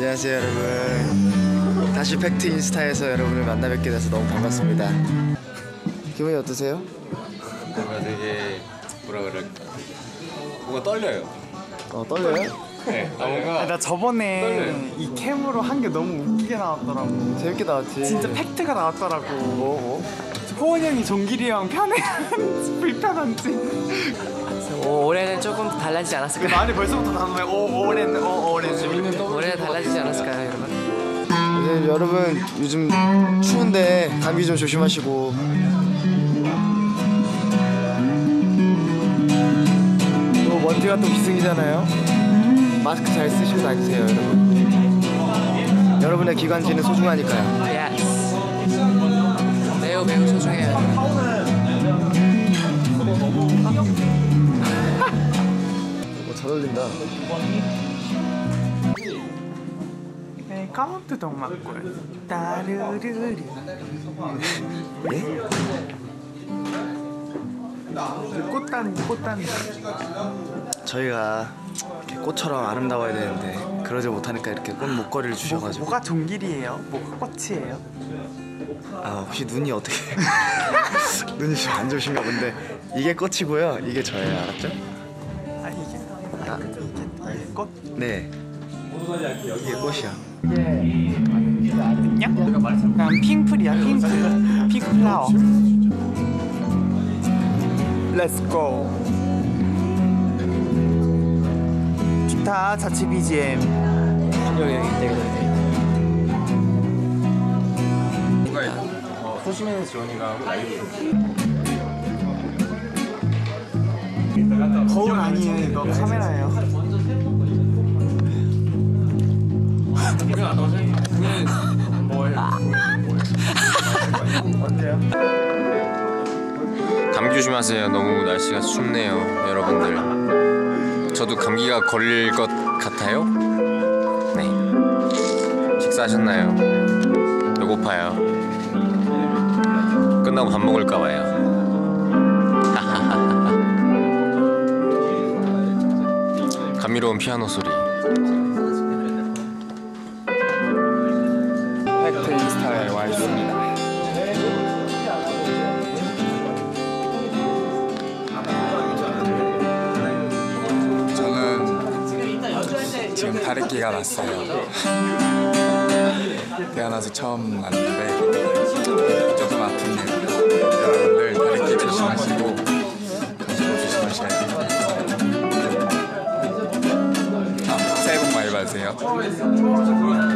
안녕하세요 여러분. 다시 팩트 인스타에서 여러분을 만나 뵙게 돼서 너무 반갑습니다. 기분이 어떠세요? 되게 뭐라 그럴까, 뭔가 떨려요. 떨려요? 네, 뭔가 나 저번에 떨려요. 이 캠으로 한 게 너무 웃기게 나왔더라고. 재밌게 나왔지. 진짜 팩트가 나왔더라고. 뭐? 호원 형이 종길이랑 편해한지 불편한지. 올해는 조금 달라지지 않았을까요? 말이 벌써부터 나오면 올해는 올해는 달라지지 않았을까요, 여러분? 네, 여러분 요즘 추운데 감기 좀 조심하시고 또 먼지가 또 기승이잖아요. 마스크 잘 쓰시고 다니세요 여러분. 여러분의 기관지는 소중하니까요. Yes. 매우 소중해요. 잘 어울린다. 네, 카운트동 막골 따르르르. 예? 꽃단지. 저희가 이렇게 꽃처럼 아름다워야 되는데 그러지 못하니까 이렇게 꽃 목걸이를 주셔가지고. 뭐가 종길이에요? 뭐가 꽃이에요? 아 혹시 눈이 어떻게 눈이 좀 안 좋으신가 본데 이게 꽃이고요. 이게 저예요. 알았죠? 이게 꽃? 네. 이게 꽃이야. 안녕? 그냥 핑플이야, 핑크 플라워. Let's go. 좋다, 자취 BGM. 소심해서 지원이가 거울 아니에요, 이거 카메라예요. 감기 조심하세요. 너무 날씨가 춥네요, 여러분들. 저도 감기가 걸릴 것 같아요. 네. 식사하셨나요? 배고파요. 끝나고 밥 먹을까 봐요. 감미로운 피아노 소리. 팩트 인스타에 와 있습니다. 저는 지금 다래끼가 났어요. 태어나서 처음 났는데 조금 아픈데요. 여러분들 다래끼 조심하시고 건강 조심하셔야 돼요. 새해 복 많이 받으세요.